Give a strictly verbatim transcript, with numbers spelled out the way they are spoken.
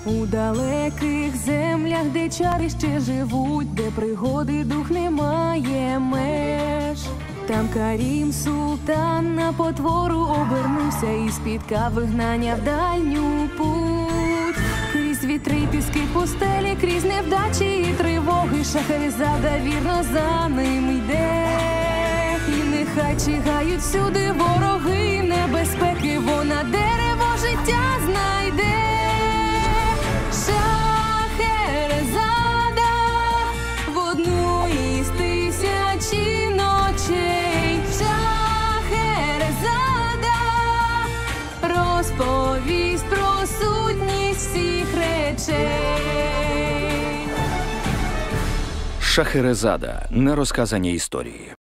У далеких землях, де чари ще живуть, де пригоди дух не має меж. Там Карім султан на потвору обернувся і спіткав вигнання в дальню путь. Крізь вітри й піски пустелі, крізь невдачі і тривоги, Шахерезада вірно за ним йде. І нехай чигають всюди вороги, небезпеки, вона дерево життя знайде. Шахерезада в одну із тисячі ночей. Шахерезада розповість про сутність всіх речей. Шахерезада. Нерозказані історії.